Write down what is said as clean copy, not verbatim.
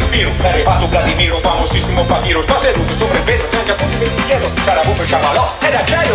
respiro. È arrivato Vladimiro, famosissimo papiro. Sto seduto sopra il vetro senza punti di dietro. C'è la buffa e sciabalò ed è